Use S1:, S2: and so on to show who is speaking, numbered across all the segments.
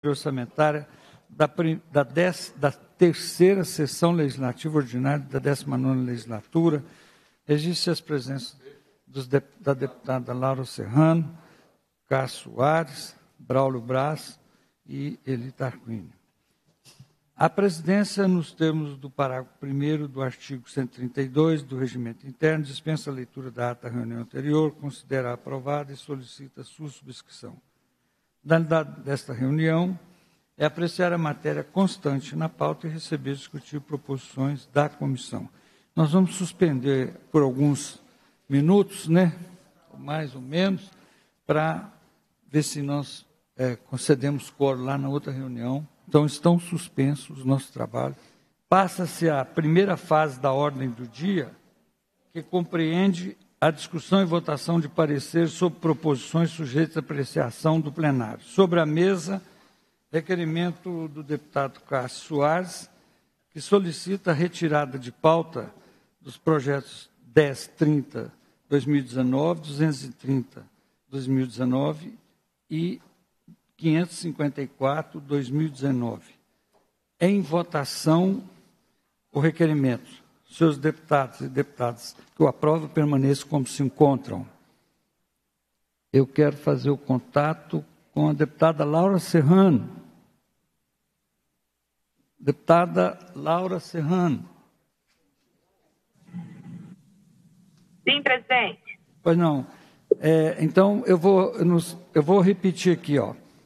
S1: orçamentária da terceira sessão legislativa ordinária da 19ª legislatura. Registre as presenças da deputada Laura Serrano, Cássio Soares, Braulio Braz e Eli Tarquínio. A presidência, nos termos do parágrafo 1º do artigo 132 do Regimento Interno, dispensa a leitura da ata da reunião anterior, considera aprovada e solicita sua subscrição. Finalidade desta reunião é apreciar a matéria constante na pauta e receber e discutir proposições da comissão. Nós vamos suspender por alguns minutos, mais ou menos, para ver se nós concedemos quórum lá na outra reunião. Então, estão suspensos os nossos trabalhos. Passa-se a primeira fase da ordem do dia, que compreende a discussão e votação de parecer sobre proposições sujeitas à apreciação do plenário. Sobre a mesa, requerimento do deputado Cássio Soares, que solicita a retirada de pauta dos projetos 1030-2019, 230-2019 e 554-2019. Em votação, o requerimento. Senhores deputados e deputadas que o aprovam permaneçam como se encontram. Eu quero fazer o contato com a deputada Laura Serrano. Deputada Laura Serrano.
S2: Sim, presidente.
S1: Pois não. Então, eu vou repetir aqui,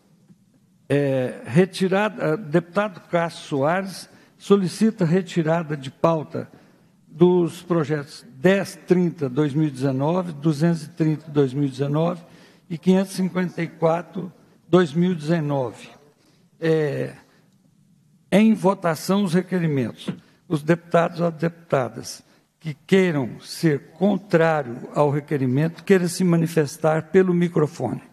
S1: retirada, deputado Cássio Soares solicita retirada de pauta dos projetos 1030-2019, 230-2019 e 554-2019. Em votação os requerimentos. Os deputados ou deputadas que queiram ser contrário ao requerimento, queiram se manifestar pelo microfone.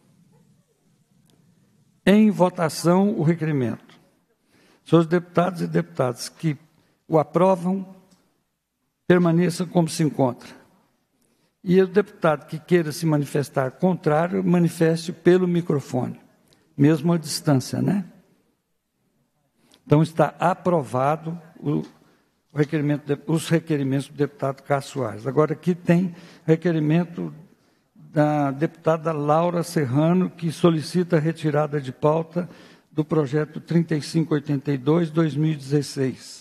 S1: Em votação, o requerimento. Senhores deputados e deputadas que o aprovam, permaneçam como se encontra. E o deputado que queira se manifestar contrário, manifeste pelo microfone, mesmo à distância, Então, está aprovado os requerimentos do deputado Cássio Soares. Agora, aqui tem requerimento da deputada Laura Serrano, que solicita a retirada de pauta do projeto 3582-2016.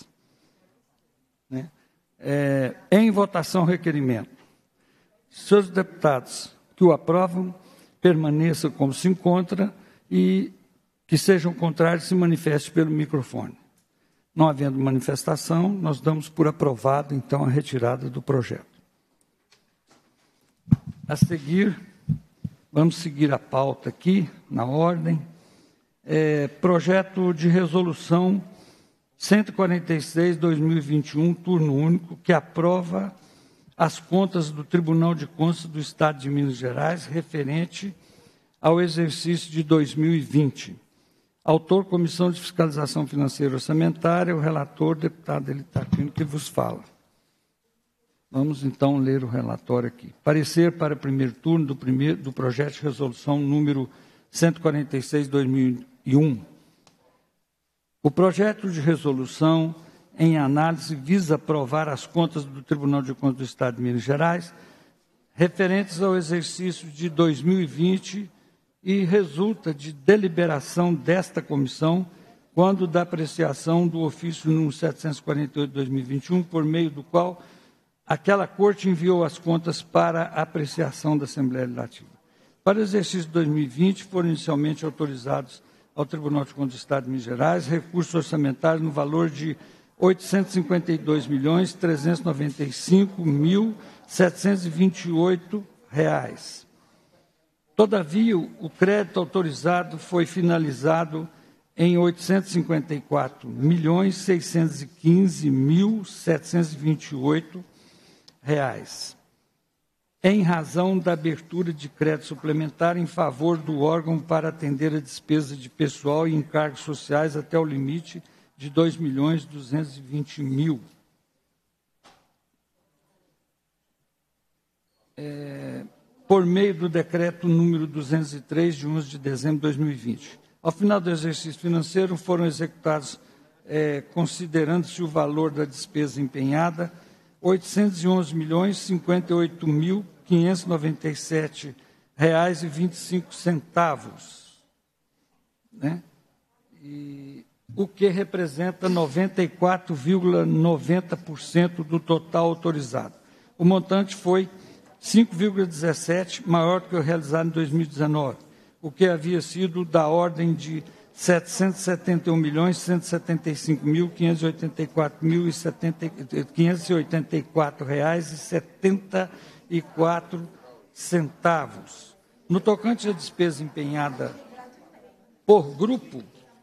S1: Em votação, requerimento. Senhores deputados que o aprovam, permaneçam como se encontra e que sejam contrários se manifestem pelo microfone. Não havendo manifestação, nós damos por aprovado, então, a retirada do projeto. A seguir, vamos seguir a pauta aqui, na ordem. Projeto de resolução 146/2021, turno único, que aprova as contas do Tribunal de Contas do Estado de Minas Gerais, referente ao exercício de 2020. Autor, Comissão de Fiscalização Financeira e Orçamentária, o relator, deputado Eli Tarquínio, que vos fala. Vamos, então, ler o relatório aqui. Parecer para primeiro turno do projeto de resolução número 146/2001. O projeto de resolução, em análise, visa aprovar as contas do Tribunal de Contas do Estado de Minas Gerais, referentes ao exercício de 2020, e resulta de deliberação desta comissão, quando da apreciação do ofício número 748/2021, por meio do qual aquela Corte enviou as contas para apreciação da Assembleia Legislativa. Para o exercício de 2020, foram inicialmente autorizados ao Tribunal de Contas do Estado de Minas Gerais recursos orçamentários no valor de R$ 852.395.728. Todavia, o crédito autorizado foi finalizado em R$ 854.615.728, em razão da abertura de crédito suplementar em favor do órgão para atender a despesa de pessoal e encargos sociais até o limite de R$ 2.220.000. Por meio do decreto número 203, de 11 de dezembro de 2020. Ao final do exercício financeiro, foram executados, considerando-se o valor da despesa empenhada, R$ 811.058.597,25, né? O que representa 94,90% do total autorizado. O montante foi 5,17, maior do que o realizado em 2019, o que havia sido da ordem de R$ 751.584.584,74. No tocante à despesa empenhada por grupo,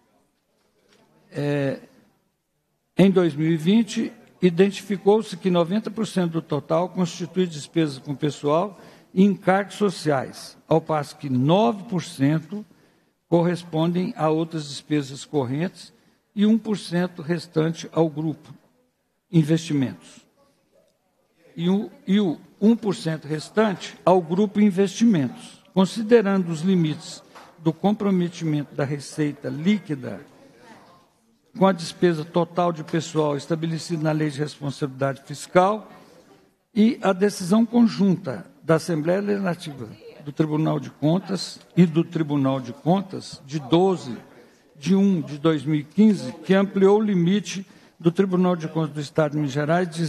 S1: em 2020, identificou-se que 90% do total constitui despesas com pessoal e encargos sociais, ao passo que 9% correspondem a outras despesas correntes e 1% restante ao grupo investimentos. E o 1% restante ao grupo investimentos, considerando os limites do comprometimento da receita líquida com a despesa total de pessoal estabelecida na Lei de Responsabilidade Fiscal e a decisão conjunta da Assembleia Legislativa do Tribunal de Contas e do Tribunal de Contas de 12 de 1 de 2015, que ampliou o limite do Tribunal de Contas do Estado de Minas Gerais de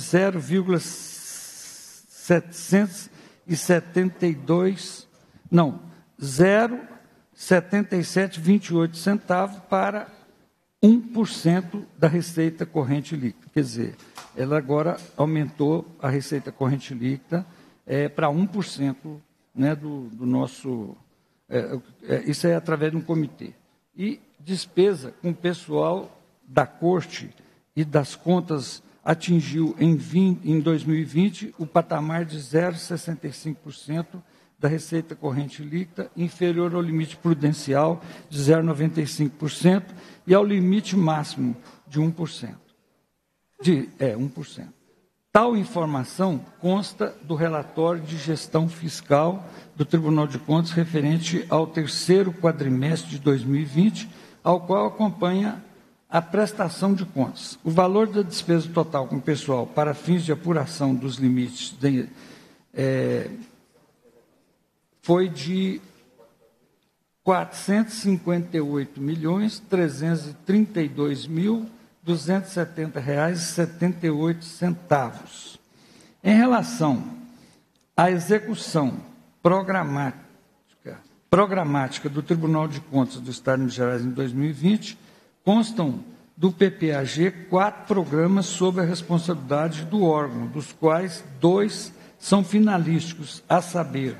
S1: 0,7728 centavos para 1% da receita corrente líquida. Quer dizer, ela agora aumentou a receita corrente líquida para 1%, né, do nosso... isso é através de um comitê. E despesa com pessoal da Corte e das contas atingiu em 2020 o patamar de 0,65% da receita corrente líquida, inferior ao limite prudencial de 0,95% e ao limite máximo de 1%. 1%. Tal informação consta do relatório de gestão fiscal do Tribunal de Contas referente ao terceiro quadrimestre de 2020, ao qual acompanha a prestação de contas. O valor da despesa total com pessoal para fins de apuração dos limites foi de R$ 458.332.270,78. Em relação à execução programática do Tribunal de Contas do Estado de Minas Gerais em 2020, constam do PPAG 4 programas sob a responsabilidade do órgão, dos quais 2 são finalísticos, a saber,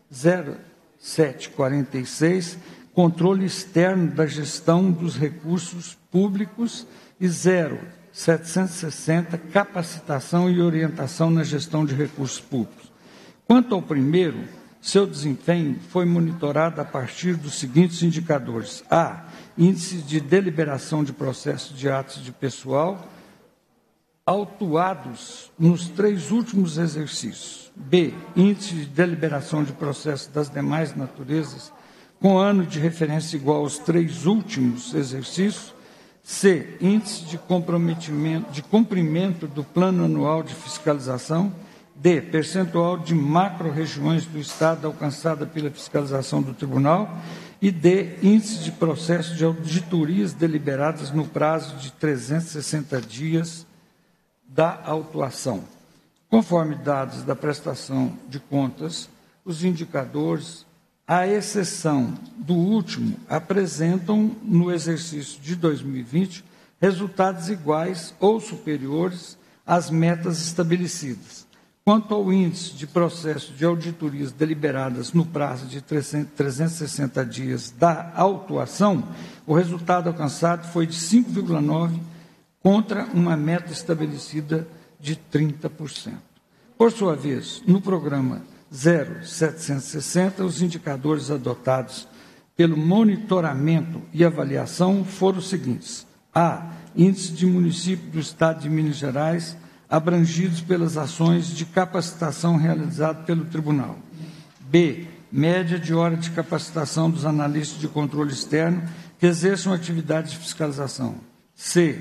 S1: 0746, controle externo da gestão dos recursos públicos, e 0760, capacitação e orientação na gestão de recursos públicos. Quanto ao primeiro, seu desempenho foi monitorado a partir dos seguintes indicadores: A, índice de deliberação de processos de atos de pessoal autuados nos 3 últimos exercícios. B, índice de deliberação de processos das demais naturezas, com ano de referência igual aos 3 últimos exercícios. C, índice de cumprimento do plano anual de fiscalização. D, percentual de macro-regiões do Estado alcançada pela fiscalização do Tribunal. E D, índice de processo de auditorias deliberadas no prazo de 360 dias da autuação. Conforme dados da prestação de contas, os indicadores, à exceção do último, apresentam, no exercício de 2020, resultados iguais ou superiores às metas estabelecidas. Quanto ao índice de processo de auditorias deliberadas no prazo de 360 dias da autuação, o resultado alcançado foi de 5,9% contra uma meta estabelecida de 30%. Por sua vez, no programa 0760, os indicadores adotados pelo monitoramento e avaliação foram os seguintes: A, índice de município do Estado de Minas Gerais abrangidos pelas ações de capacitação realizadas pelo Tribunal. B, média de hora de capacitação dos analistas de controle externo que exerçam atividade de fiscalização. C.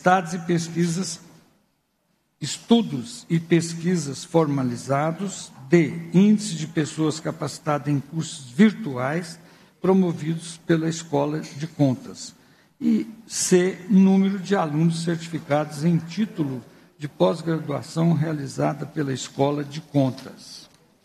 S1: Estudos e pesquisas formalizados. D. Índice de pessoas capacitadas em cursos virtuais promovidos pela Escola de Contas. E C. Número de alunos certificados em título de pós-graduação realizada pela Escola de Contas.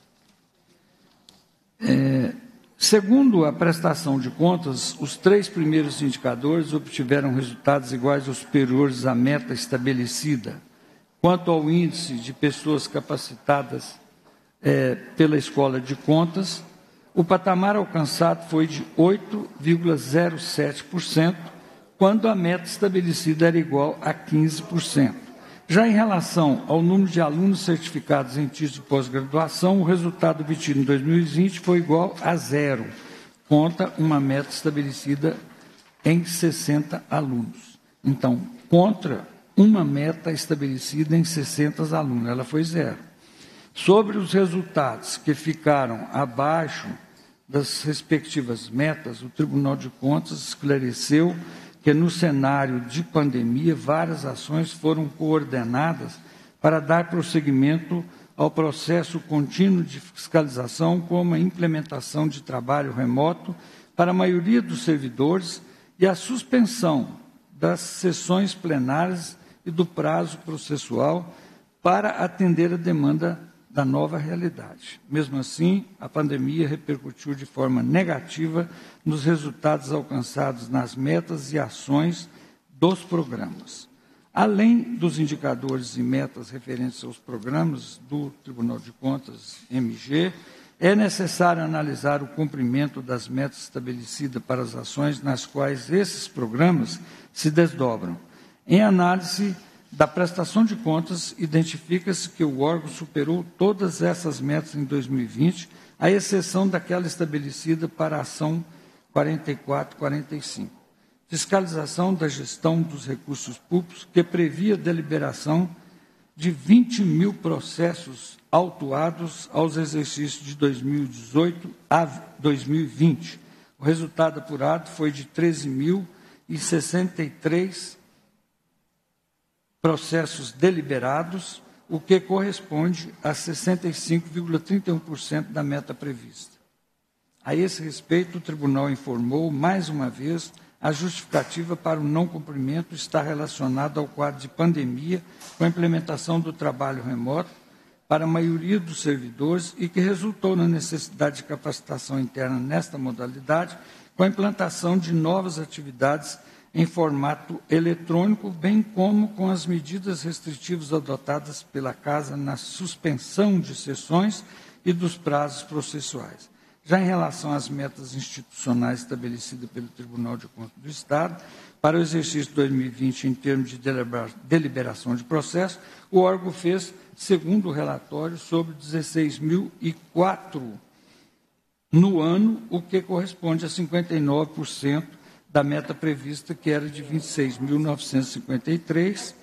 S1: Segundo a prestação de contas, os 3 primeiros indicadores obtiveram resultados iguais ou superiores à meta estabelecida. Quanto ao índice de pessoas capacitadas pela Escola de Contas, o patamar alcançado foi de 8,07%, quando a meta estabelecida era igual a 15%. Já em relação ao número de alunos certificados em título de pós-graduação, o resultado obtido em 2020 foi igual a 0, contra uma meta estabelecida em 60 alunos. Então, contra uma meta estabelecida em 60 alunos, ela foi 0. Sobre os resultados que ficaram abaixo das respectivas metas, o Tribunal de Contas esclareceu que no cenário de pandemia, várias ações foram coordenadas para dar prosseguimento ao processo contínuo de fiscalização, como a implementação de trabalho remoto para a maioria dos servidores e a suspensão das sessões plenárias e do prazo processual para atender a demanda da nova realidade. Mesmo assim, a pandemia repercutiu de forma negativa nos resultados alcançados nas metas e ações dos programas. Além dos indicadores e metas referentes aos programas do Tribunal de Contas, MG, é necessário analisar o cumprimento das metas estabelecidas para as ações nas quais esses programas se desdobram. Em análise da prestação de contas, identifica-se que o órgão superou todas essas metas em 2020, à exceção daquela estabelecida para a ação 4445. Fiscalização da gestão dos recursos públicos, que previa deliberação de 20 mil processos autuados aos exercícios de 2018 a 2020. O resultado apurado foi de 13.063 processos deliberados, o que corresponde a 65,31% da meta prevista. A esse respeito, o Tribunal informou, mais uma vez, a justificativa para o não cumprimento está relacionada ao quadro de pandemia com a implementação do trabalho remoto para a maioria dos servidores e que resultou na necessidade de capacitação interna nesta modalidade, com a implantação de novas atividades em formato eletrônico, bem como com as medidas restritivas adotadas pela Casa na suspensão de sessões e dos prazos processuais. Já em relação às metas institucionais estabelecidas pelo Tribunal de Contas do Estado, para o exercício de 2020, em termos de deliberação de processo, o órgão fez, segundo o relatório, sobre 16.004 no ano, o que corresponde a 59% da meta prevista, que era de 26.953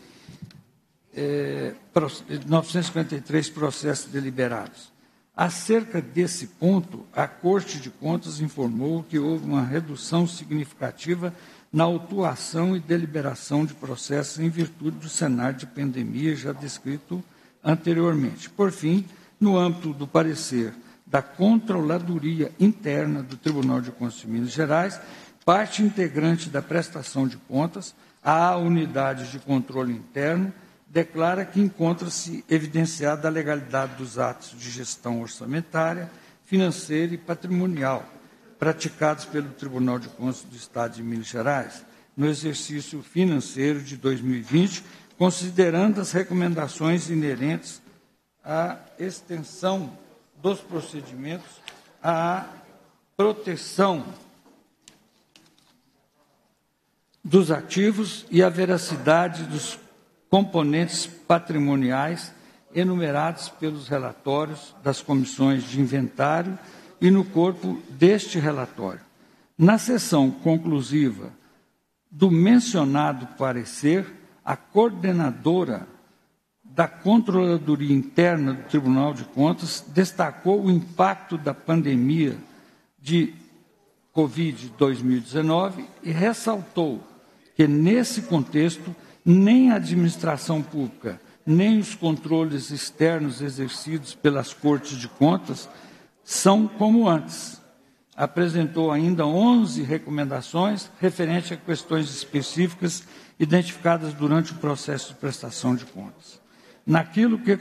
S1: processos deliberados. Acerca desse ponto, a Corte de Contas informou que houve uma redução significativa na autuação e deliberação de processos em virtude do cenário de pandemia já descrito anteriormente. Por fim, no âmbito do parecer da Controladoria Interna do Tribunal de Contas de Minas Gerais, parte integrante da prestação de contas, a unidade de controle interno, declara que encontra-se evidenciada a legalidade dos atos de gestão orçamentária, financeira e patrimonial praticados pelo Tribunal de Contas do Estado de Minas Gerais no exercício financeiro de 2020, considerando as recomendações inerentes à extensão dos procedimentos, à proteção dos ativos e à veracidade dos componentes patrimoniais enumerados pelos relatórios das comissões de inventário e no corpo deste relatório. Na seção conclusiva do mencionado parecer, a coordenadora da Controladoria Interna do Tribunal de Contas destacou o impacto da pandemia de Covid 2019 e ressaltou que, nesse contexto, nem a administração pública, nem os controles externos exercidos pelas Cortes de Contas são como antes. Apresentou ainda 11 recomendações referentes a questões específicas identificadas durante o processo de prestação de contas. Naquilo que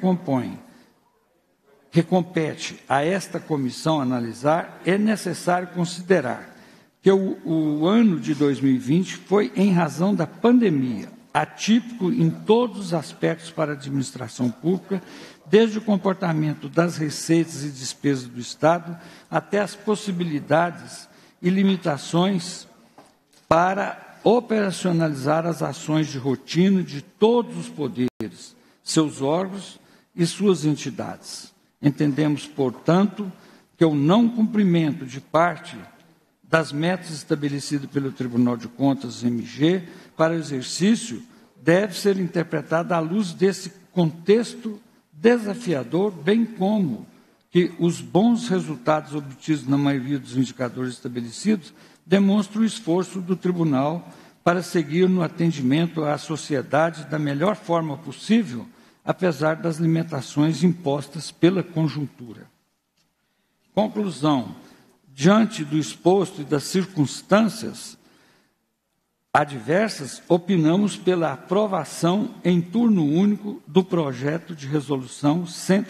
S1: compete a esta comissão analisar, é necessário considerar que o ano de 2020 foi, em razão da pandemia, atípico em todos os aspectos para a administração pública, desde o comportamento das receitas e despesas do Estado até as possibilidades e limitações para operacionalizar as ações de rotina de todos os poderes, seus órgãos e suas entidades. Entendemos, portanto, que o não cumprimento de parte das metas estabelecidas pelo Tribunal de Contas, MG, para o exercício, deve ser interpretado à luz desse contexto desafiador, bem como que os bons resultados obtidos na maioria dos indicadores estabelecidos demonstram o esforço do Tribunal para seguir no atendimento à sociedade da melhor forma possível, apesar das limitações impostas pela conjuntura. Conclusão. Diante do exposto e das circunstâncias adversas, opinamos pela aprovação em turno único do projeto de resolução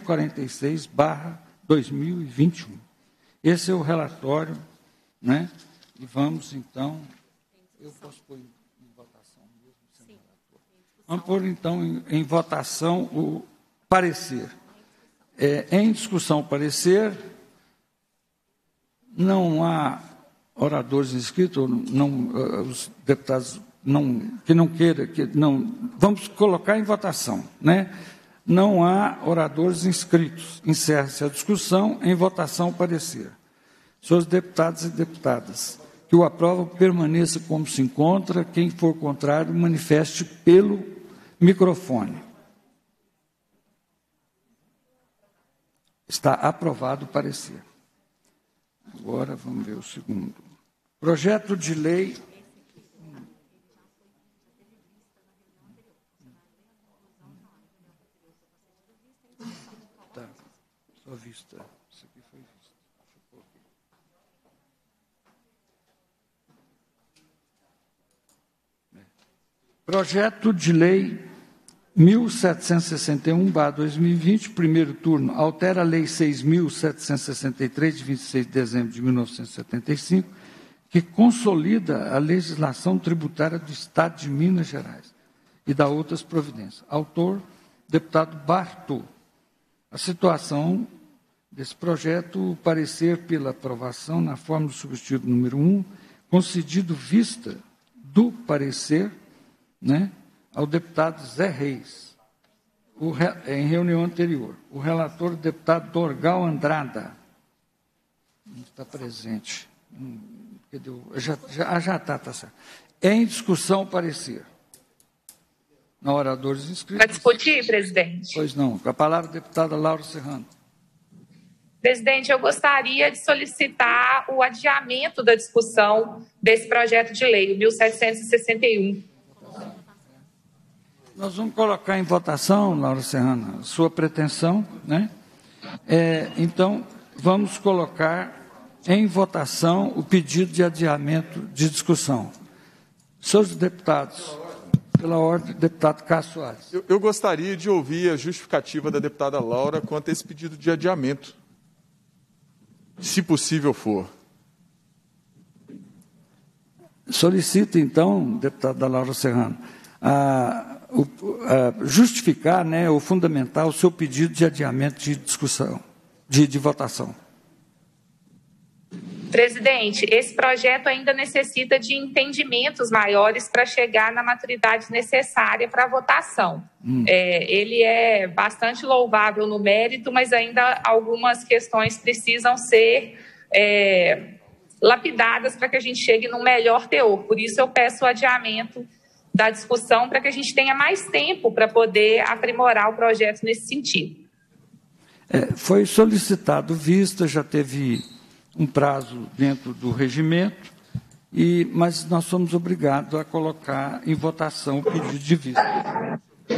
S1: 146/2021. Esse é o relatório, né? E vamos, então... Eu posso pôr em votação mesmo? Sim. Vamos pôr, então, em votação o parecer. Em discussão, parecer... Não há oradores inscritos, não, os deputados que não queiram, vamos colocar em votação, né? Não há oradores inscritos. Encerra-se a discussão, em votação parecer. Senhores deputados e deputadas, que o aprovam permaneça como se encontra, quem for contrário, manifeste pelo microfone. Está aprovado o parecer. Agora vamos ver o segundo. Projeto de lei. Tá, só vista. Isso aqui foi vista. Projeto de lei 1761/2020, primeiro turno, altera a Lei 6.763, de 26 de dezembro de 1975, que consolida a legislação tributária do Estado de Minas Gerais e dá outras providências. Autor, deputado Bartô. A situação desse projeto, o parecer pela aprovação na forma do substitutivo número 1, concedido vista do parecer, né, ao deputado Zé Reis, em reunião anterior. O relator, o deputado Dorgal Andrada, não está presente. Já está certo. Em discussão, parecer. Não há oradores inscritos.
S2: Para discutir, presidente.
S1: Pois não. Com a palavra, a deputada Laura Serrano.
S2: Presidente, eu gostaria de solicitar o adiamento da discussão desse projeto de lei, o 1761.
S1: Nós vamos colocar em votação, Laura Serrano, sua pretensão, né? Então, vamos colocar em votação o pedido de adiamento de discussão. Senhores deputados, pela ordem, deputado Cássio Soares.
S3: Eu gostaria de ouvir a justificativa da deputada Laura quanto a esse pedido de adiamento, se possível for.
S1: Solicito, então, deputada Laura Serrano, justificar, né, ou fundamentar o seu pedido de adiamento de discussão, de votação.
S2: Presidente, esse projeto ainda necessita de entendimentos maiores para chegar na maturidade necessária para a votação. Ele é bastante louvável no mérito, mas ainda algumas questões precisam ser lapidadas para que a gente chegue num melhor teor. Por isso eu peço o adiamento da discussão para que a gente tenha mais tempo para poder aprimorar o projeto nesse sentido.
S1: Foi solicitado vista, já teve um prazo dentro do regimento, mas nós somos obrigados a colocar em votação o pedido de vista.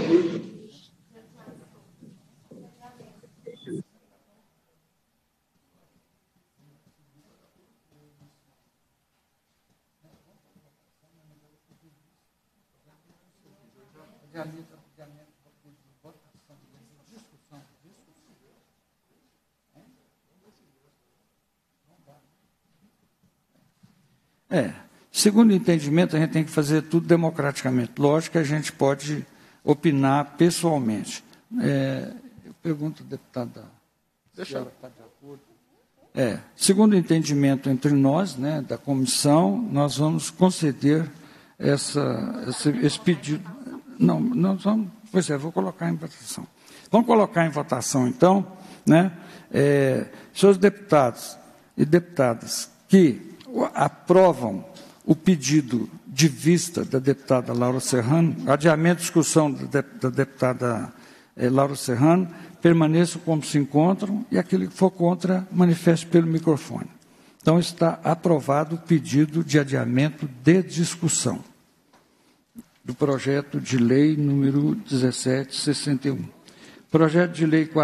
S1: Segundo o entendimento, a gente tem que fazer tudo democraticamente. Lógico que a gente pode opinar pessoalmente. Eu pergunto, deputada, se ela está de acordo. Segundo o entendimento entre nós, né, da comissão, nós vamos conceder esse pedido. Não, nós vamos. Pois é, vou colocar em votação. Vamos colocar em votação, então, né, senhores deputados e deputadas que aprovam o pedido de vista da deputada Laura Serrano, adiamento de discussão da deputada Laura Serrano, permaneçam como se encontram e aquele que for contra, manifeste pelo microfone. Então, está aprovado o pedido de adiamento de discussão do projeto de lei número 1761. Projeto de lei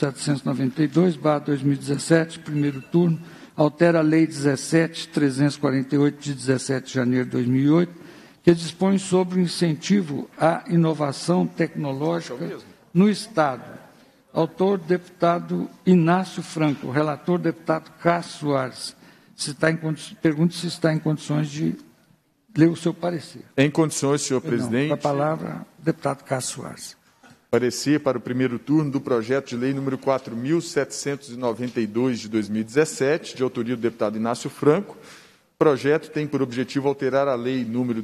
S1: 4.792/2017, primeiro turno, altera a Lei 17.348, de 17 de janeiro de 2008, que dispõe sobre o incentivo à inovação tecnológica no Estado. Autor, deputado Inácio Franco. Relator, deputado Cássio Soares. Pergunto se está em condições de ler o seu parecer.
S3: Em condições, senhor presidente.
S1: Com a palavra, deputado Cássio Soares.
S3: Parecer para o primeiro turno do projeto de lei número 4.792 de 2017, de autoria do deputado Inácio Franco. O projeto tem por objetivo alterar a lei número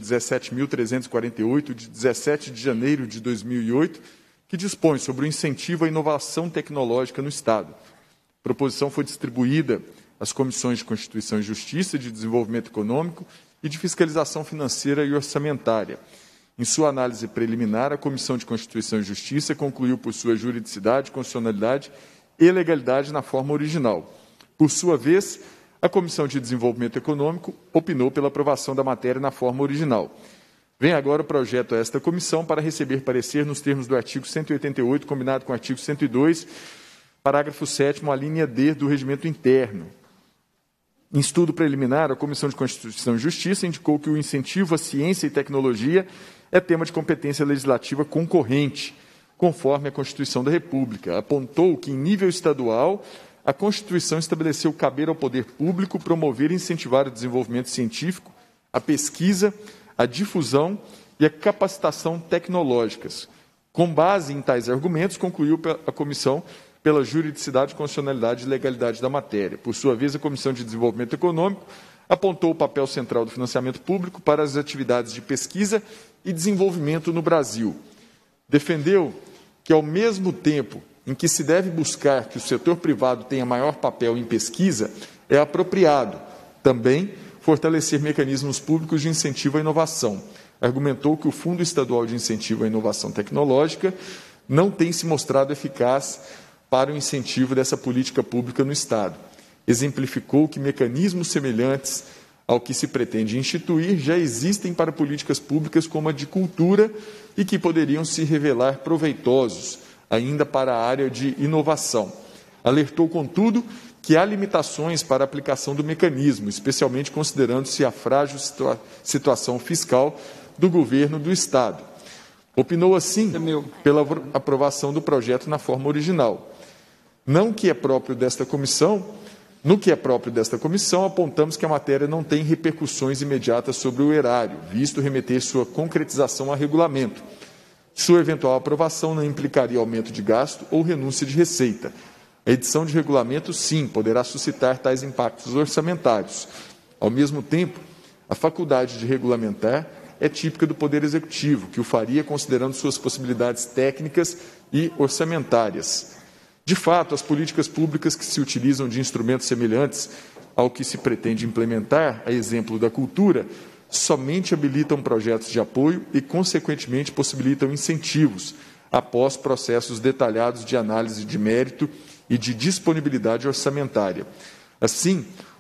S3: 17.348, de 17 de janeiro de 2008, que dispõe sobre o incentivo à inovação tecnológica no Estado. A proposição foi distribuída às comissões de Constituição e Justiça, de Desenvolvimento Econômico e de Fiscalização Financeira e Orçamentária. Em sua análise preliminar, a Comissão de Constituição e Justiça concluiu por sua juridicidade, constitucionalidade e legalidade na forma original. Por sua vez, a Comissão de Desenvolvimento Econômico opinou pela aprovação da matéria na forma original. Vem agora o projeto a esta comissão para receber parecer nos termos do artigo 188, combinado com o artigo 102, parágrafo 7º, a linha D do regimento interno. Em estudo preliminar, a Comissão de Constituição e Justiça indicou que o incentivo à ciência e tecnologia é tema de competência legislativa concorrente, conforme a Constituição da República. Apontou que, em nível estadual, a Constituição estabeleceu caber ao poder público promover e incentivar o desenvolvimento científico, a pesquisa, a difusão e a capacitação tecnológicas. Com base em tais argumentos, concluiu a comissão pela juridicidade, constitucionalidade e legalidade da matéria. Por sua vez, a Comissão de Desenvolvimento Econômico apontou o papel central do financiamento público para as atividades de pesquisa e desenvolvimento no Brasil. Defendeu que, ao mesmo tempo em que se deve buscar que o setor privado tenha maior papel em pesquisa, é apropriado também fortalecer mecanismos públicos de incentivo à inovação. Argumentou que o Fundo Estadual de Incentivo à Inovação Tecnológica não tem se mostrado eficaz para o incentivo dessa política pública no Estado. Exemplificou que mecanismos semelhantes ao que se pretende instituir já existem para políticas públicas como a de cultura e que poderiam se revelar proveitosos ainda para a área de inovação. Alertou, contudo, que há limitações para a aplicação do mecanismo, especialmente considerando-se a frágil situação fiscal do governo do Estado. Opinou, assim, pela aprovação do projeto na forma original. No que é próprio desta comissão, apontamos que a matéria não tem repercussões imediatas sobre o erário, visto remeter sua concretização a regulamento. Sua eventual aprovação não implicaria aumento de gasto ou renúncia de receita. A edição de regulamento, sim, poderá suscitar tais impactos orçamentários. Ao mesmo tempo, a faculdade de regulamentar é típica do Poder Executivo, que o faria considerando suas possibilidades técnicas e orçamentárias. De fato, as políticas públicas que se utilizam de instrumentos semelhantes ao que se pretende implementar, a exemplo da cultura, somente habilitam projetos de apoio e, consequentemente, possibilitam incentivos após processos detalhados de análise de mérito e de disponibilidade orçamentária. Assim,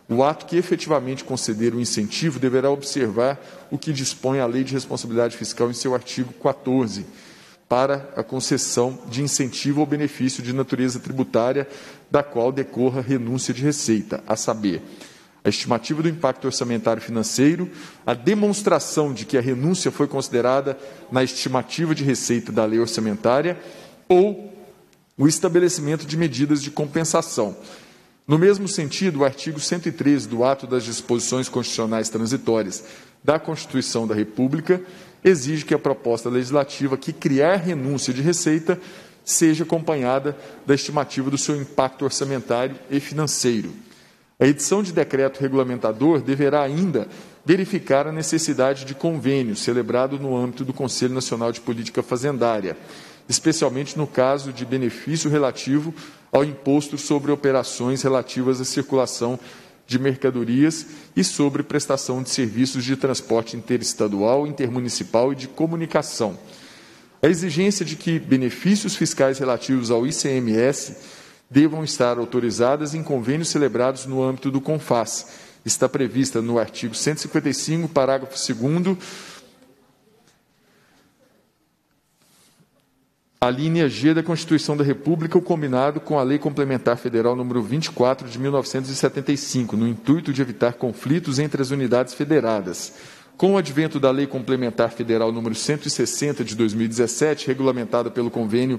S3: O ato que efetivamente conceder o incentivo deverá observar o que dispõe a Lei de Responsabilidade Fiscal em seu artigo 14, para a concessão de incentivo ou benefício de natureza tributária da qual decorra renúncia de receita, a saber, a estimativa do impacto orçamentário financeiro, a demonstração de que a renúncia foi considerada na estimativa de receita da lei orçamentária ou o estabelecimento de medidas de compensação. No mesmo sentido, o artigo 113 do Ato das Disposições Constitucionais Transitórias da Constituição da República exige que a proposta legislativa que criar renúncia de receita seja acompanhada da estimativa do seu impacto orçamentário e financeiro. A edição de decreto regulamentador deverá ainda verificar a necessidade de convênio celebrado no âmbito do Conselho Nacional de Política Fazendária, especialmente no caso de benefício relativo ao imposto sobre operações relativas à circulação de mercadorias e sobre prestação de serviços de transporte interestadual, intermunicipal e de comunicação. A exigência de que benefícios fiscais relativos ao ICMS devam estar autorizadas em convênios celebrados no âmbito do CONFAS está prevista no artigo 155, parágrafo 2º, a linha G da Constituição da República, o combinado com a Lei Complementar Federal número 24 de 1975, no intuito de evitar conflitos entre as unidades federadas. Com o advento da Lei Complementar Federal número 160 de 2017, regulamentada pelo convênio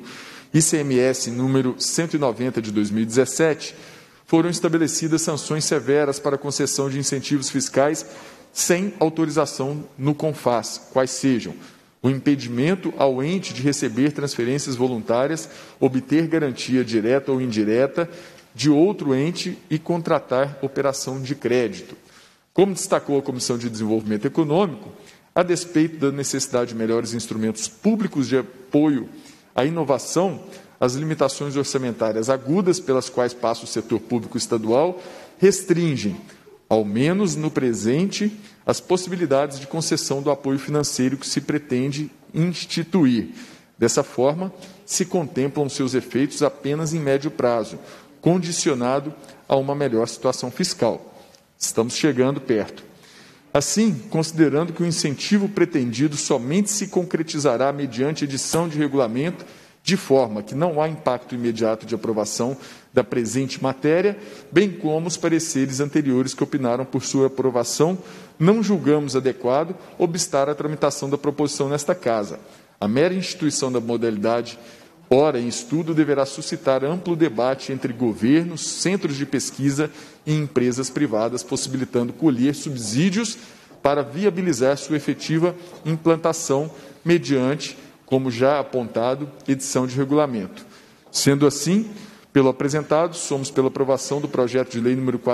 S3: ICMS número 190 de 2017, foram estabelecidas sanções severas para a concessão de incentivos fiscais sem autorização no CONFAS, quais sejam o impedimento ao ente de receber transferências voluntárias, obter garantia direta ou indireta de outro ente e contratar operação de crédito. Como destacou a Comissão de Desenvolvimento Econômico, a despeito da necessidade de melhores instrumentos públicos de apoio à inovação, as limitações orçamentárias agudas pelas quais passa o setor público estadual restringem, ao menos no presente, as possibilidades de concessão do apoio financeiro que se pretende instituir. Dessa forma, se contemplam seus efeitos apenas em médio prazo, condicionado a uma melhor situação fiscal. Estamos chegando perto. Assim, considerando que o incentivo pretendido somente se concretizará mediante edição de regulamento, de forma que não há impacto imediato de aprovação da presente matéria, bem como os pareceres anteriores que opinaram por sua aprovação, não julgamos adequado obstar a tramitação da proposição nesta Casa. A mera instituição da modalidade ora em estudo deverá suscitar amplo debate entre governos, centros de pesquisa e empresas privadas, possibilitando colher subsídios para viabilizar sua efetiva implantação mediante, como já apontado, edição de regulamento. Sendo assim, pelo apresentado, somos pela aprovação do projeto de lei número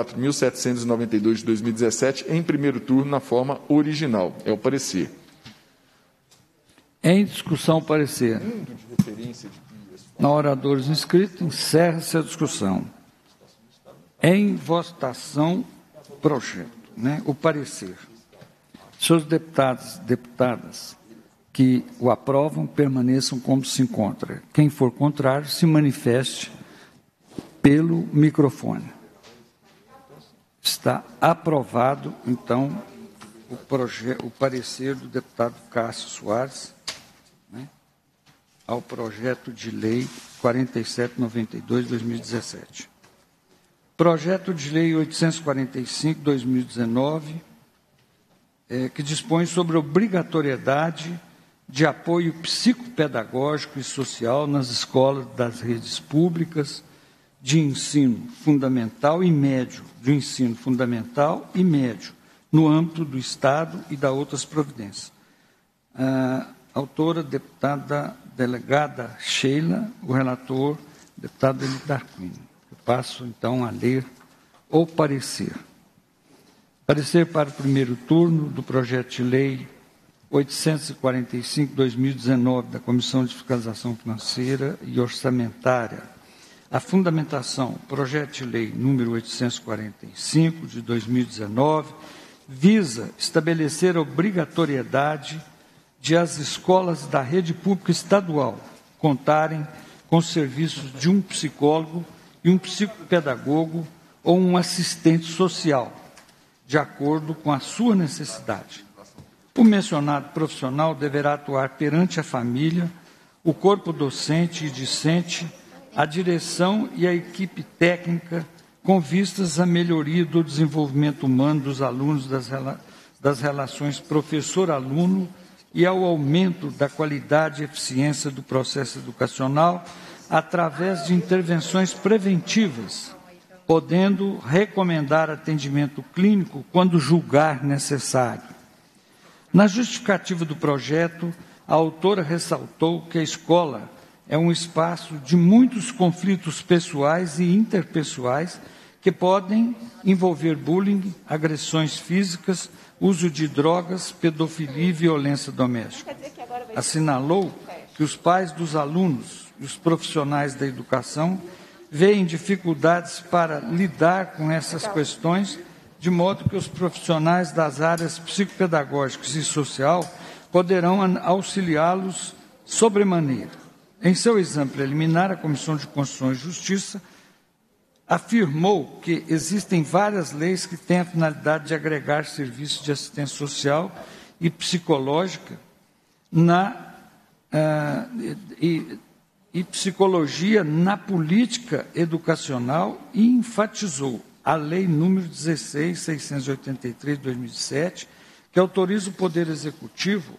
S3: 4.792 de 2017 em primeiro turno na forma original. É o parecer.
S1: Em discussão, o parecer. Não há oradores inscritos, encerra-se a discussão. Em votação, projeto, o parecer. Senhores deputados e deputadas que o aprovam, permaneçam como se encontra. Quem for contrário, se manifeste pelo microfone. Está aprovado, então, o parecer do deputado Cássio Soares, ao projeto de lei 4792 de 2017. Projeto de lei 845 de 2019, que dispõe sobre a obrigatoriedade de apoio psicopedagógico e social nas escolas das redes públicas de ensino fundamental e médio, no âmbito do Estado e da outras providências. Autora, deputada delegada Sheila, o relator, deputado Elitar Cunha. Eu passo, então, a ler o parecer. Parecer para o primeiro turno do projeto de lei 845/2019 da Comissão de Fiscalização Financeira e Orçamentária. A fundamentação, projeto de lei número 845 de 2019, visa estabelecer a obrigatoriedade de as escolas da rede pública estadual contarem com serviços de um psicólogo e um psicopedagogo ou um assistente social, de acordo com a sua necessidade. O mencionado profissional deverá atuar perante a família, o corpo docente e discente, a direção e a equipe técnica, com vistas à melhoria do desenvolvimento humano dos alunos, das relações professor-aluno e ao aumento da qualidade e eficiência do processo educacional através de intervenções preventivas, podendo recomendar atendimento clínico quando julgar necessário. Na justificativa do projeto, a autora ressaltou que a escola é um espaço de muitos conflitos pessoais e interpessoais que podem envolver bullying, agressões físicas, uso de drogas, pedofilia e violência doméstica. Assinalou que os pais dos alunos e os profissionais da educação veem dificuldades para lidar com essas questões, de modo que os profissionais das áreas psicopedagógicas e social poderão auxiliá-los sobremaneira. Em seu exame preliminar, a Comissão de Constituição e Justiça afirmou que existem várias leis que têm a finalidade de agregar serviços de assistência social e psicológica e psicologia na política educacional e enfatizou a Lei número 16.683, de 2007, que autoriza o Poder Executivo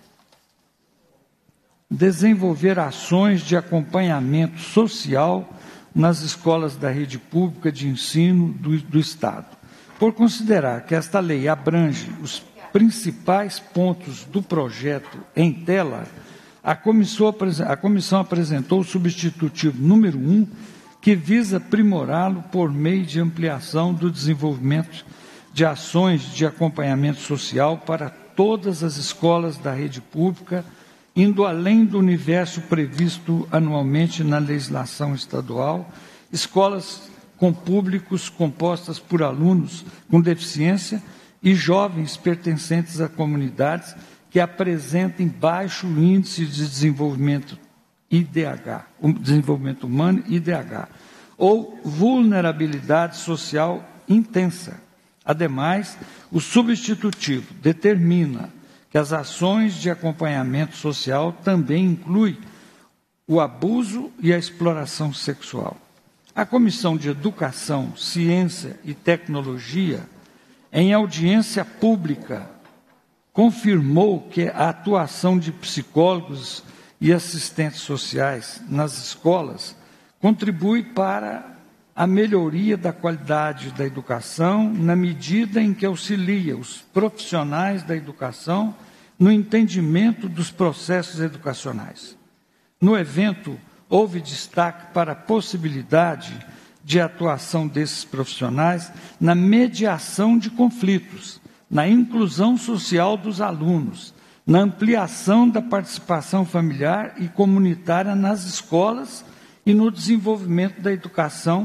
S1: desenvolver ações de acompanhamento social nas escolas da rede pública de ensino do Estado. Por considerar que esta lei abrange os principais pontos do projeto em tela, a comissão apresentou o substitutivo número 1, que visa aprimorá-lo por meio de ampliação do desenvolvimento de ações de acompanhamento social para todas as escolas da rede pública, indo além do universo previsto anualmente na legislação estadual, escolas com públicos compostas por alunos com deficiência e jovens pertencentes a comunidades que apresentem baixo índice de desenvolvimento IDH, desenvolvimento humano IDH, ou vulnerabilidade social intensa. Ademais, o substitutivo determina que as ações de acompanhamento social também incluem o abuso e a exploração sexual. A Comissão de Educação, Ciência e Tecnologia, em audiência pública, confirmou que a atuação de psicólogos e assistentes sociais nas escolas contribui para a melhoria da qualidade da educação, na medida em que auxilia os profissionais da educação no entendimento dos processos educacionais. No evento, houve destaque para a possibilidade de atuação desses profissionais na mediação de conflitos, na inclusão social dos alunos, na ampliação da participação familiar e comunitária nas escolas e no desenvolvimento da educação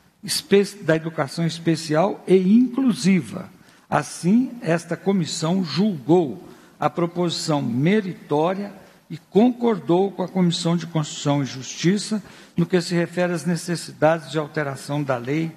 S1: especial e inclusiva. Assim, esta comissão julgou a proposição meritória e concordou com a Comissão de Constituição e Justiça no que se refere às necessidades de alteração da Lei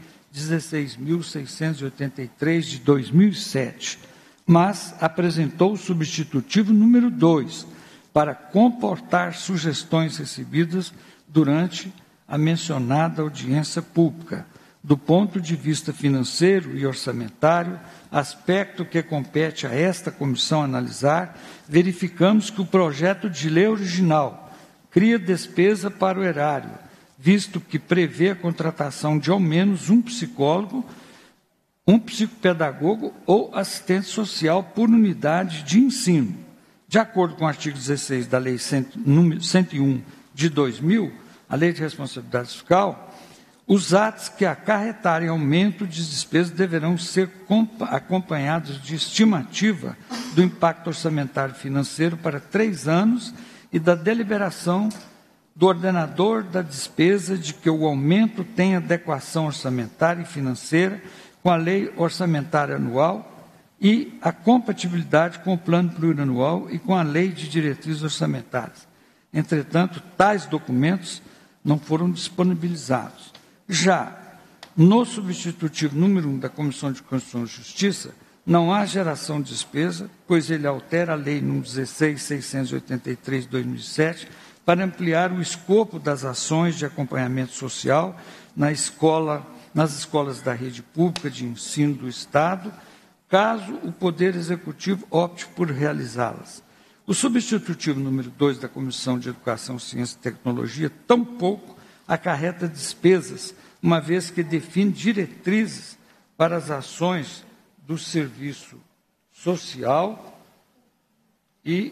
S1: 16.683, de 2007, mas apresentou o substitutivo número 2 para comportar sugestões recebidas durante a mencionada audiência pública. Do ponto de vista financeiro e orçamentário, aspecto que compete a esta comissão analisar, verificamos que o projeto de lei original cria despesa para o erário, visto que prevê a contratação de ao menos um psicólogo, um psicopedagogo ou assistente social por unidade de ensino. De acordo com o artigo 16 da Lei 101 de 2000, a Lei de Responsabilidade Fiscal, os atos que acarretarem aumento de despesas deverão ser acompanhados de estimativa do impacto orçamentário financeiro para 3 anos e da deliberação do ordenador da despesa de que o aumento tem adequação orçamentária e financeira com a lei orçamentária anual e a compatibilidade com o plano plurianual e com a lei de diretrizes orçamentárias. Entretanto, tais documentos não foram disponibilizados. Já No substitutivo número 1 da Comissão de Constituição e Justiça, não há geração de despesa, pois ele altera a Lei nº 16.683 de 2007 para ampliar o escopo das ações de acompanhamento social nas escolas da rede pública de ensino do Estado, caso o Poder Executivo opte por realizá-las. O substitutivo número 2 da Comissão de Educação, Ciência e Tecnologia tampouco acarreta despesas, uma vez que define diretrizes para as ações do serviço social e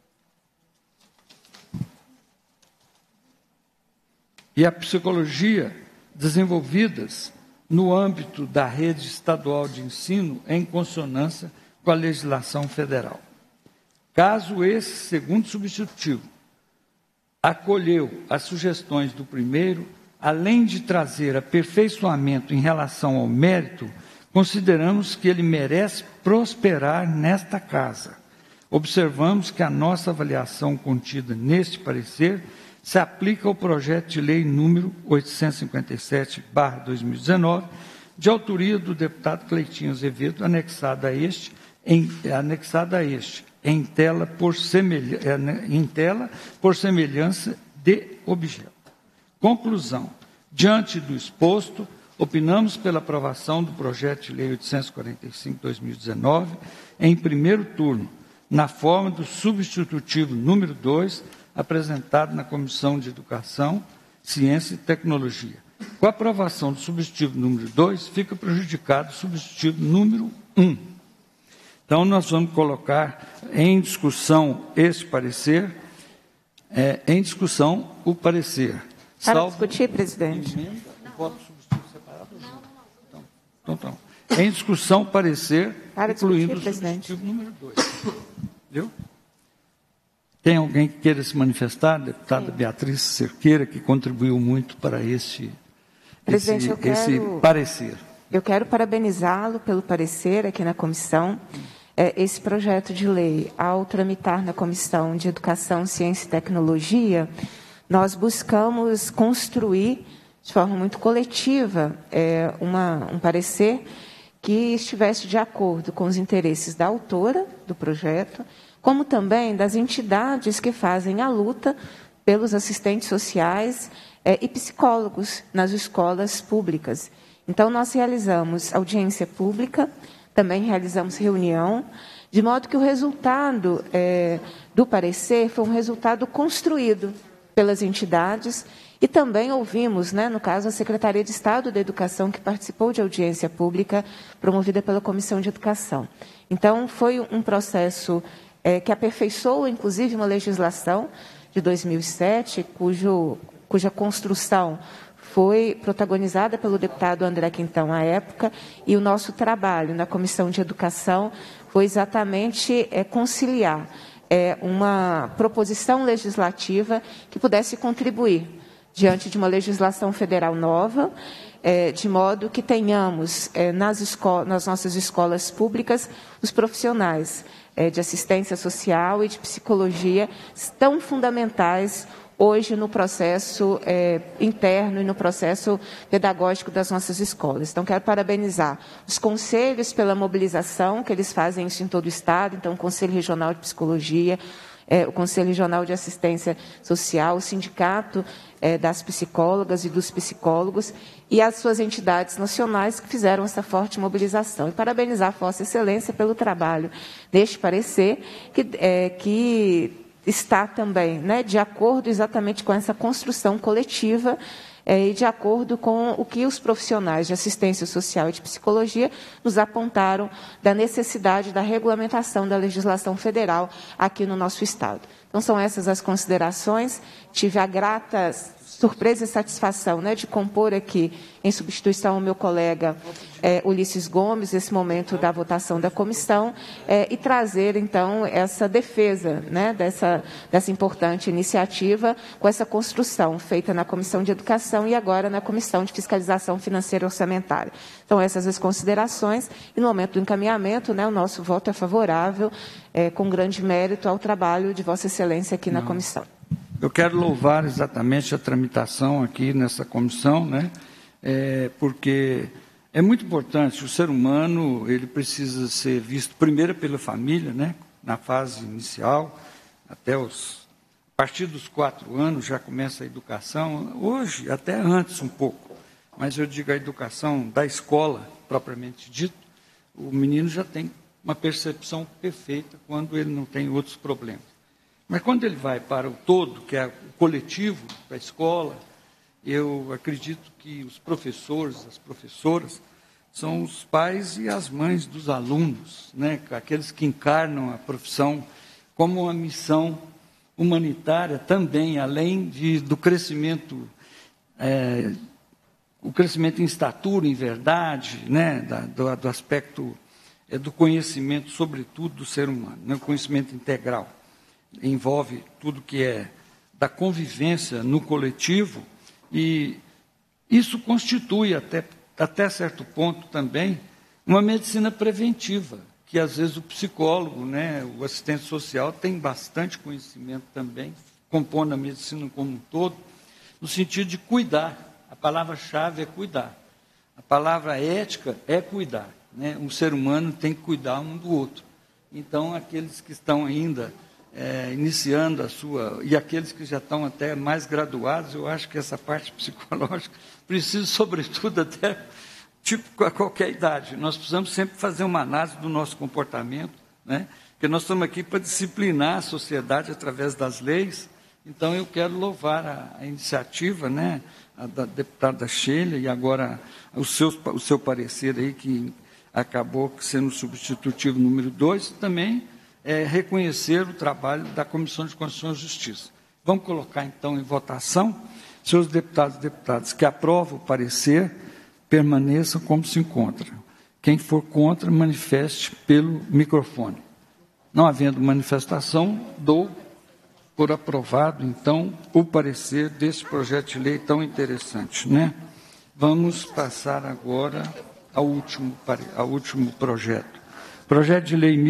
S1: a psicologia desenvolvidas no âmbito da rede estadual de ensino em consonância com a legislação federal. Caso esse segundo substitutivo acolheu as sugestões do primeiro, além de trazer aperfeiçoamento em relação ao mérito, consideramos que ele merece prosperar nesta casa. Observamos que a nossa avaliação contida neste parecer se aplica ao projeto de lei número 857/2019, de autoria do deputado Cleitinho Azevedo, anexado a este, em tela por semelhança de objeto. Conclusão. Diante do exposto, opinamos pela aprovação do projeto de lei 845/2019 em primeiro turno, na forma do substitutivo número 2, apresentado na Comissão de Educação, Ciência e Tecnologia. Com a aprovação do substitutivo número 2, fica prejudicado o substitutivo número 1. Então, nós vamos colocar em discussão esse parecer, em discussão o parecer.
S4: Para discutir, presidente.
S1: Voto substitutivo separado? Então. Em discussão o parecer, incluindo o substitutivo número 2. Viu? Tem alguém que queira se manifestar? Deputada Beatriz Cerqueira, que contribuiu muito para esse parecer.
S4: Eu quero parabenizá-lo pelo parecer aqui na comissão. Esse projeto de lei, ao tramitar na Comissão de Educação, Ciência e Tecnologia, nós buscamos construir, de forma muito coletiva, um parecer que estivesse de acordo com os interesses da autora do projeto, como também das entidades que fazem a luta pelos assistentes sociais e psicólogos nas escolas públicas. Então, nós realizamos audiência pública, também realizamos reunião, de modo que o resultado do parecer foi um resultado construído pelas entidades e também ouvimos, no caso, a Secretaria de Estado da Educação, que participou de audiência pública promovida pela Comissão de Educação. Então, foi um processo que aperfeiçoou, inclusive, uma legislação de 2007, cuja construção foi protagonizada pelo deputado André Quintão à época, e o nosso trabalho na Comissão de Educação foi exatamente conciliar uma proposição legislativa que pudesse contribuir diante de uma legislação federal nova, de modo que tenhamos nas nossas escolas públicas os profissionais de assistência social e de psicologia tão fundamentais hoje no processo interno e no processo pedagógico das nossas escolas. Então, quero parabenizar os conselhos pela mobilização, que eles fazem isso em todo o Estado, então, o Conselho Regional de Psicologia, o Conselho Regional de Assistência Social, o Sindicato das Psicólogas e dos Psicólogos e as suas entidades nacionais que fizeram essa forte mobilização. E parabenizar a Vossa Excelência pelo trabalho deste parecer, que está também de acordo exatamente com essa construção coletiva e de acordo com o que os profissionais de assistência social e de psicologia nos apontaram da necessidade da regulamentação da legislação federal aqui no nosso Estado. Então, são essas as considerações. Tive a grata surpresa e satisfação de compor aqui, em substituição ao meu colega Ulisses Gomes, esse momento da votação da comissão, e trazer, então, essa defesa dessa importante iniciativa com essa construção feita na Comissão de Educação e agora na Comissão de Fiscalização Financeira e Orçamentária. Então, essas as considerações, e no momento do encaminhamento, o nosso voto é favorável, com grande mérito ao trabalho de Vossa Excelência aqui na comissão.
S1: Eu quero louvar exatamente a tramitação aqui nessa comissão, porque é muito importante, o ser humano ele precisa ser visto primeiro pela família, né, na fase inicial, a partir dos 4 anos já começa a educação, hoje até antes um pouco, mas eu digo a educação da escola, propriamente dito, o menino já tem uma percepção perfeita quando ele não tem outros problemas. Mas quando ele vai para o todo, que é o coletivo da escola, eu acredito que os professores, as professoras, são os pais e as mães dos alunos, né? Aqueles que encarnam a profissão como uma missão humanitária também, além do crescimento, o crescimento em estatura, em verdade, né? do aspecto do conhecimento, sobretudo, do ser humano, né? O conhecimento integral. Envolve tudo que é da convivência no coletivo, e isso constitui, até certo ponto também, uma medicina preventiva, que às vezes o psicólogo, né, o assistente social tem bastante conhecimento também, compõe a medicina como um todo, no sentido de cuidar. A palavra-chave é cuidar. A palavra ética é cuidar, né? Um ser humano tem que cuidar um do outro. Então, aqueles que estão ainda iniciando e aqueles que já estão até mais graduados, eu acho que essa parte psicológica precisa, sobretudo, até a qualquer idade. Nós precisamos sempre fazer uma análise do nosso comportamento, né? Porque nós estamos aqui para disciplinar a sociedade através das leis. Então, eu quero louvar a iniciativa, né, da deputada Sheila, e agora o seu parecer aí, que acabou sendo o substitutivo número 2, também reconhecer o trabalho da Comissão de Constituição e Justiça. Vamos colocar, então, em votação. Senhores deputados e deputadas que aprovam o parecer, permaneçam como se encontram. Quem for contra, manifeste pelo microfone. Não havendo manifestação, dou por aprovado, então, o parecer desse projeto de lei tão interessante, né? Vamos passar agora ao último projeto. Projeto de Lei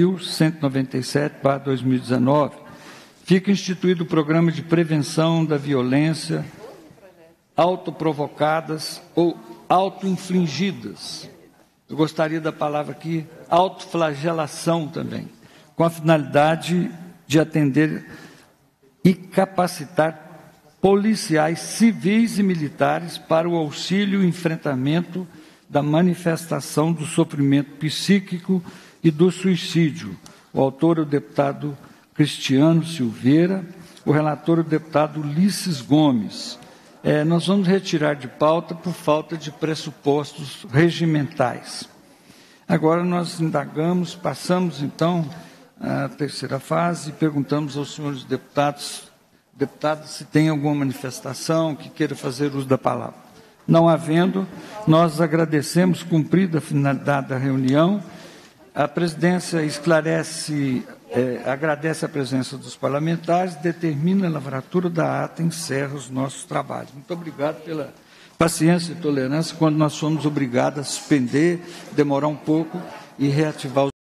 S1: 1197/2019, fica instituído o Programa de Prevenção da Violência autoprovocadas ou autoinfligidas. Eu gostaria da palavra aqui, autoflagelação também, com a finalidade de atender e capacitar policiais civis e militares para o auxílio e enfrentamento da manifestação do sofrimento psíquico e do suicídio. O autor é o deputado Cristiano Silveira, o relator é o deputado Ulisses Gomes. Nós vamos retirar de pauta por falta de pressupostos regimentais. Agora nós indagamos, passamos então à terceira fase e perguntamos aos senhores deputados se tem alguma manifestação que queira fazer uso da palavra. Não havendo, nós agradecemos, cumprida a finalidade da reunião. A presidência agradece a presença dos parlamentares, determina a lavratura da ata e encerra os nossos trabalhos. Muito obrigado pela paciência e tolerância quando nós fomos obrigados a suspender, demorar um pouco e reativar os